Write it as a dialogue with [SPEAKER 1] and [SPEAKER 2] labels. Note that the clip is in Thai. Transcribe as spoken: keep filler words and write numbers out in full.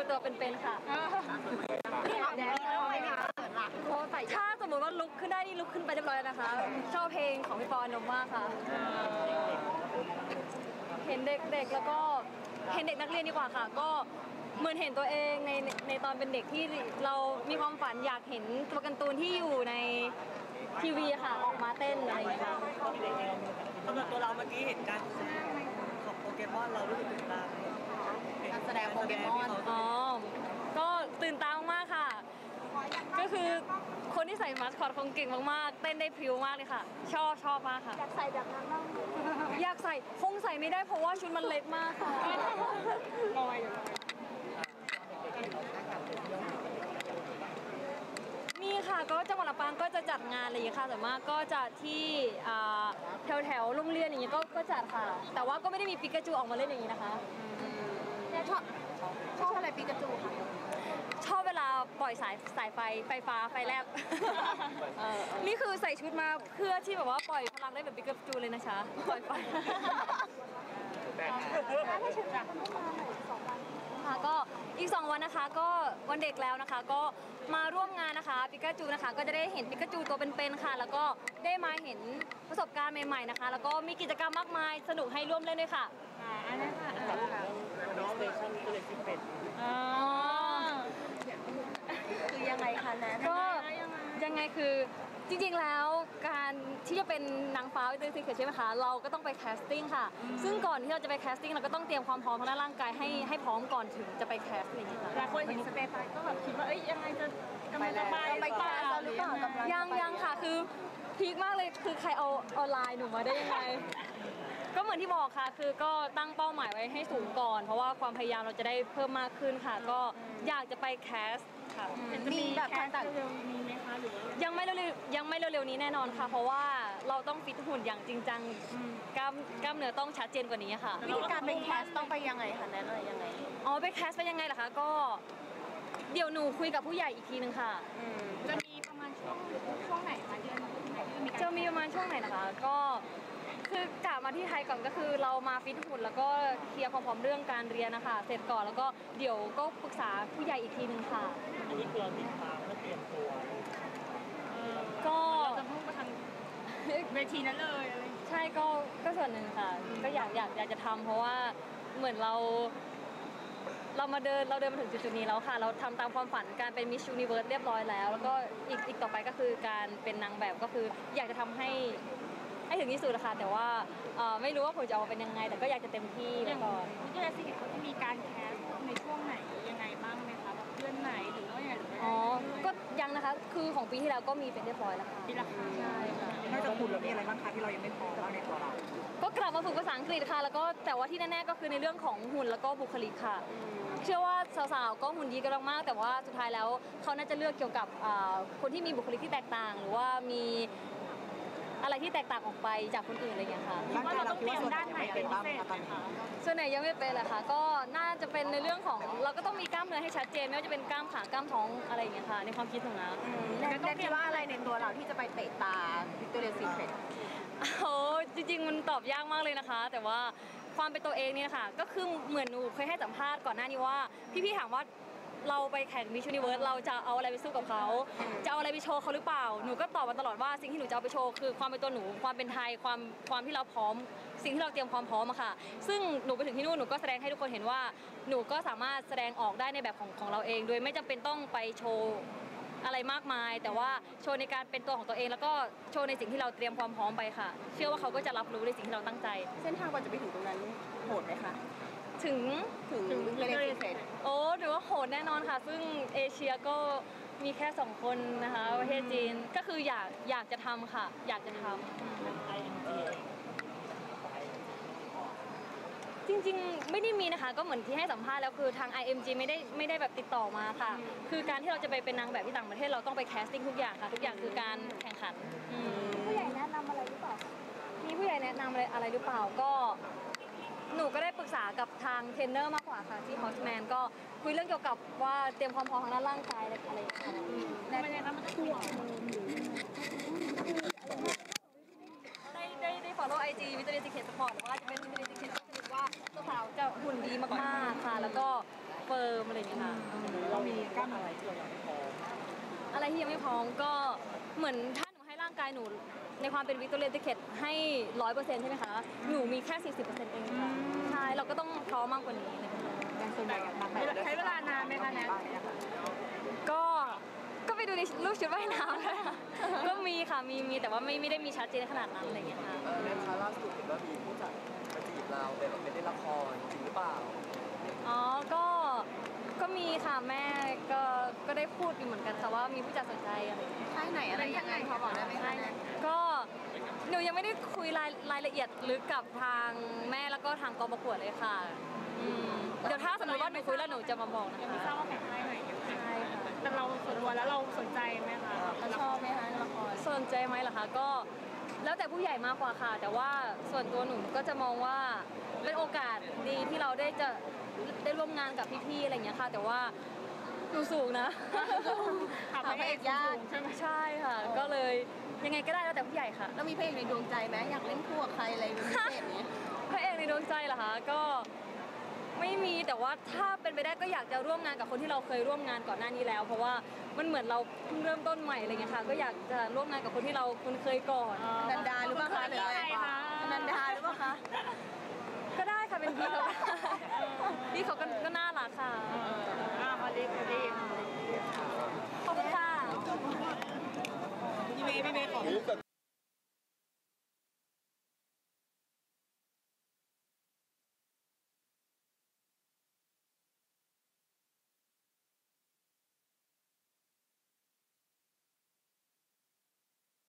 [SPEAKER 1] ตัวเป็นๆค่ะถ้าสมมติว่าลุกขึ้นได้นี่ลุกขึ้นไปเรียบร้อยนะคะ ชอบเพลงของพี่ปอนมากค่ะเห็นเด็กๆแล้วก็เห็นเด็กนักเรียนดีกว่าค่ะก็เหมือนเห็นตัวเองในในตอนเป็นเด็กที่เรามีความฝันอยากเห็นตัวการ์ตูนที่อยู่ในทีวีค่ะออกมาเต้นอะไรอย่างเงี้ยค่ะ
[SPEAKER 2] สำหรับตัวเราเมื่อกี้เห็นการของโปเกมอนเรารู้สึกตื่นตาการแสดงโปเกมอน
[SPEAKER 1] อ๋อก็ตื่นตามากค่ะก็คือคนที่ใส่มาสคอตคงเก่งมากๆเต้นได้พริ้วมากเลยค่ะชอบชอบมากค่ะ
[SPEAKER 3] อยากใส่แบบนั้นบ้าง
[SPEAKER 1] อยากใส่คงใส่ไม่ได้เพราะว่าชุดมันเล็กมากค่ะมีค่ะก็จังหวัดลำปางก็จะจัดงานอะไรอย่างนี้ค่ะแต่มากก็จะที่แถวแถวโรงเรียนอย่างนี้ก็ก็จัดค่ะแต่ว่าก็ไม่ได้มีปิกาจูออกมาเล่นอย่างนี้นะคะ
[SPEAKER 3] ชอบชอบอะไรปิกาจูค่ะ
[SPEAKER 1] ชอบเวลาปล่อยสายสายไฟไฟฟ้าไฟแลบนี่คือใส่ชุดมาเพื่อที่แบบว่าปล่อยพลังได้แบบปิกาจูเลยนะจ๊ะปล่อยไฟ
[SPEAKER 3] ให้ชุดแบบมาหน่อยสองวัน
[SPEAKER 1] ค่ะก็อีกสองวันนะคะก็วันเด็กแล้วนะคะก็มาร่วมงานนะคะปิกาจูนะคะก็จะได้เห็นปิกาจูตัวเป็นๆค่ะแล้วก็ได้มาเห็นประสบการณ์ใหม่ๆนะคะแล้วก็มีกิจกรรมมากมายสนุกให้ร่วมเล่นด้วยค่ะ
[SPEAKER 3] อันนี้ค่ะ
[SPEAKER 2] น้องสเตชันก็เลยคิดเป็น
[SPEAKER 1] อ๋อ
[SPEAKER 3] คือยังไงคะนะ
[SPEAKER 1] ก็ยังไงคือจริงๆแล้วการที่จะเป็นนางฟ้าวิตามินซีใช่ไหมคะเราก็ต้องไปแคสติ้งค่ะซึ่งก่อนที่เราจะไปแคสติ้งเราก็ต้องเตรียมความพร้อมทางด้านร่างกายให้ให้พร้อมก่อนถึงจะไปแคสอะไรอย่างเงี้ยค่ะ
[SPEAKER 3] หลายคนเห็นสเตตัสก็แบบคิดว่าเอ้ยยังไงจะกำลังจะไปไปแคสหรือเปล่า
[SPEAKER 1] ยังยังค่ะคือพีคมากเลยคือใครเอาออนไลน์หนูมาได้ยังไงก็เหมือนที่บอกค่ะคือก็ตั้งเป้าหมายไว้ให้สูงก่อนเพราะว่าความพยายามเราจะได้เพิ่มมากขึ้นค่ะก็อยากจะไปแคส
[SPEAKER 3] มีแบบแคสเร็วๆนี้ไหมคะหรือ
[SPEAKER 1] ยังไม่เร็วๆยังไม่เร็วๆนี้แน่นอนค่ะเพราะว่าเราต้องฟิตหุ่นอย่างจริงจังกล้ามกล้ามเนื้อต้องชัดเจนกว่านี้ค่ะ
[SPEAKER 3] วิธีการไปแคสต้องไปยังไงคะแนนอะไรยังไง
[SPEAKER 1] อ๋อไปแคสไปยังไงล่ะคะก็เดี๋ยวหนูคุยกับผู้ใหญ่อีกทีนึงค่ะ
[SPEAKER 3] จะมีประมาณช่วงช่วงไหนคะเดือนไหนที่มี
[SPEAKER 1] จะมีประมาณช่วงไหนนะคะก็คือกลับมาที่ไทยก่อนก็คือเรามาฟิตหุ่นแล้วก็เคลียร์ความพร้อมเรื่องการเรียนนะคะเสร็จก่อนแล้วก็เดี๋ยวก็ปรึกษาผู้ใหญ่อีกทีนึงค่ะ
[SPEAKER 2] อันนี้คือเราติดตามเพื่อเตรียมตัว
[SPEAKER 1] ก็
[SPEAKER 3] เราจะพุ่งไปทางเวทีนั้นเลย
[SPEAKER 1] ใช่ก็ก็ส่วนหนึ่งค่ะก็อยากอยากอยากจะทำเพราะว่าเหมือนเราเรามาเดินเราเดินมาถึงจุดๆนี้แล้วค่ะเราทำตามความฝันการเป็นมิสยูนิเวิร์สเรียบร้อยแล้วแล้วก็อีกอีกต่อไปก็คือการเป็นนางแบบก็คืออยากจะทำให้ให้ถึงที่สุดนะคะแต่ว่าไม่รู้ว่าผลจะออกมาเป็นยังไงแต่ก็อยากจะเต็มที่แล้วก่อน
[SPEAKER 3] วิทยาศิลป์เขาจะมีการแคสในช่วงไหนยังไงบ้างไหมคะแบบเดือนไหนหรือว่าอย่างไร
[SPEAKER 1] อ๋อก็ยังนะคะคือของปีที่แล้วก็มีเป็นเรียบร้อยแล้วค่ะ
[SPEAKER 3] ปีละครั้งใช่ค่ะ
[SPEAKER 2] นอกจากหุ่นแล้วมีอะไรบ้างคะที่เรายังไม่พอบ้างในตัวเรา
[SPEAKER 1] ก็กลับมาฝึกภาษาอังกฤษค่ะแล้วก็แต่ว่าที่แน่ๆก็คือในเรื่องของหุ่นแล้วก็บุคลิกค่ะเชื่อว่าสาวๆก็หุ่นดีกันมากแต่ว่าสุดท้ายแล้วเขาน่าจะเลือกเกี่ยวกับคนที่มีบุคลิกที่แตกต่างหรือว่ามีอะไรที่แตกต่างออกไปจากคนอื่นอะไรอย่างเงี้ยค่ะ
[SPEAKER 3] ว่าเราต้องเตรียมด้านไหนเป็นพิเศษคะ
[SPEAKER 1] ส่วนไหนยังไม่เป็นเลยค่ะก็น่าจะเป็นในเรื่องของเราก็ต้องมีกล้ามเนื้อให้ชัดเจนไม่ว่าจะเป็นกล้ามขากล้ามท้องอะไรอย่างเงี้ยค่ะในความคิดของเรา
[SPEAKER 3] แล้วต้องคิดว่าอะไรในตัวเราที่จะไปเตะตาวิกตอเรียซีเครต
[SPEAKER 1] โอ้จริงๆมันตอบยากมากเลยนะคะแต่ว่าความเป็นตัวเองนี่นะคะก็คือเหมือนหนูเคยให้สัมภาษณ์ก่อนหน้านี้ว่าพี่ๆถามว่าเราไปแข่งมิสยูนิเวิร์สเราจะเอาอะไรไปสู้กับเขาจะเอาอะไรไปโชว์เขาหรือเปล่าหนูก็ตอบมาตลอดว่าสิ่งที่หนูจะเอาไปโชว์คือความเป็นตัวหนูความเป็นไทยความความที่เราพร้อมสิ่งที่เราเตรียมความพร้อมอะค่ะซึ่งหนูไปถึงที่นู่นหนูก็แสดงให้ทุกคนเห็นว่าหนูก็สามารถแสดงออกได้ในแบบของของเราเองโดยไม่จำเป็นต้องไปโชว์อะไรมากมายแต่ว่าโชว์ในการเป็นตัวของตัวเองแล้วก็โชว์ในสิ่งที่เราเตรียมความพร้อมไปค่ะเชื่อว่าเขาก็จะรับรู้ในสิ่งที่เราตั้งใจ
[SPEAKER 3] เส้นทางกว่าจะไปถึงตรงนั้นโหดไหมคะ
[SPEAKER 1] ถึง
[SPEAKER 3] ถึงวิกตอเรียซีเครต
[SPEAKER 1] โอ้หรือว่าโหดแน่นอนค่ะซึ่งเอเชียก็มีแค่สองคนนะคะประเทศจีนก็คืออยากอยากจะทำค่ะอยากจะทำจริงๆไม่ได้มีนะคะก็เหมือนที่ให้สัมภาษณ์แล้วคือทาง ไอ เอ็ม จี ไม่ได้ไม่ได้แบบติดต่อมาค่ะคือการที่เราจะไปเป็นนางแบบที่ต่างประเทศเราต้องไปแคสติ้งทุกอย่างค่ะทุกอย่างคือการแข่งขัน
[SPEAKER 3] ผู้ใหญ่แนะนำอะไรหรือเปล่า
[SPEAKER 1] มีผู้ใหญ่แนะนำอะไรอะไรหรือเปล่าก็หนูก็ได้ปรึกษากับทางเทรนเนอร์มากกว่าค่ะที่ฮอสแมนก็คุยเรื่องเกี่ยวกับว่าเตรียมความพร้อมทางด้านร่างกายอะไรอะไรอย่างเงี้ย
[SPEAKER 3] แต่ไม่ได้มันจะช่วย
[SPEAKER 1] ได้ได้ได้ follow ไอ จี วิตามินซีเคสปอร์ตหรือว่าจะเป็นวิตามินซีเคสก็คือว่าสาวจะหุ่นดีมากๆค่ะแล้วก็เฟิร์มอะไรอย่างเงี้ยค่ะ
[SPEAKER 2] เรามีกล้ามอะไรที่เรายังไม่พอ
[SPEAKER 1] อะไรที่ยังไม่พร้อมก็เหมือนถ้าหนูให้ร่างกายหนูในความเป็นวิกตอเรียติเคทให้ร้อยเปอร์เซ็นต์ใช่ไหมคะหนูมีแค่สี่สิบเปอร์เซ็นต์เองค่ะใช่เราก็ต้องพร้อมมากกว่านี้นะคะ
[SPEAKER 3] อย่างส่วนใหญ่ใช้เวลานานไหมคะแนท
[SPEAKER 1] ก็ก็ไปดูในรูปชุดว่ายน้ำนะคะก็มีค่ะมีมีแต่ว่าไม่ไม่ได้มีชัดเจนขนาดนั้นอะไรอย่างเงี้ยค่ะ
[SPEAKER 4] เออในคาล่าสุดเห็นว่ามีผู้จัดมาจีบเราแต่แบบไม่ได้ละครจริงหรือเปล่า
[SPEAKER 1] อ๋อก็ก็มีค่ะแม่ก็ก็ได้พูดอยู่เหมือนกันค่ะว่ามีผู้จัดสนใจอะไรอย่างเงี้ย
[SPEAKER 3] ใช่ไหนอะไรยังไงพอบอกได้ไหมคะ
[SPEAKER 1] ก็หนูยังไม่ได้คุยรายรายละเอียดลึกกับทางแม่แล้วก็ทางกองประกวดเลยค่ะอืมเดี๋ยวถ้าสมมติว่าหนูคุยแล้วหนูจะมาบอกนะ
[SPEAKER 3] ยังไม่
[SPEAKER 1] คะ
[SPEAKER 3] ทราบว่าของใครไหนยังไง
[SPEAKER 1] ใช่ค่ะ
[SPEAKER 3] แต่เราส่วนตัวแล้วเราสนใจไหมคะ
[SPEAKER 1] เขาชอบไหมคะละครสนใจไหมล่ะคะก็แล้วแต่ผู้ใหญ่มากกว่าค่ะ แต่ว่าส่วนตัวหนูก็จะมองว่าเป็นโอกาสดีที่เราได้จะได้ร่วมงานกับพี่ๆอะไรอย่างเงี้ยค่ะ แต่ว่าหนูสูงนะ
[SPEAKER 3] หาพระเอกยากใช่ไหม
[SPEAKER 1] ใช่ค่ะ ก็เลยยังไงก็ได้แล้วแต่ผู้ใหญ่ค่ะ
[SPEAKER 5] แล้วมีพระเอกในดวงใจไหมอยากเล่นคู่กับใครอะไรเป็นพิเศษนี้
[SPEAKER 1] พระเอกในดวงใจเหรอคะก็ไม่มีแต่ว่าถ้าเป็นไปได้ก็อยากจะร่วมงานกับคนที่เราเคยร่วมงานก่อนหน้านี้แล้ว เพราะว่ามันเหมือนเราเพิ่งเริ่มต้นใหม่อะไรเงี้ยค่ะก็อยากจะร่วมงานกับคนที่เราคุ้นเคยก่อน
[SPEAKER 5] นันดาหรือเปล่าคะหรืออะไร
[SPEAKER 3] ใครคะ
[SPEAKER 5] นันดาหรือเปล่าคะ
[SPEAKER 1] ก็ได้ค่ะเป็นพี่เขาพี่เขาก็ก็น่ารักค่ะ
[SPEAKER 3] เอ